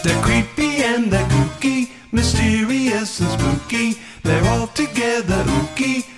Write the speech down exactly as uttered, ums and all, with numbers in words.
They're creepy and they're kooky, mysterious and spooky. They're all together ooky.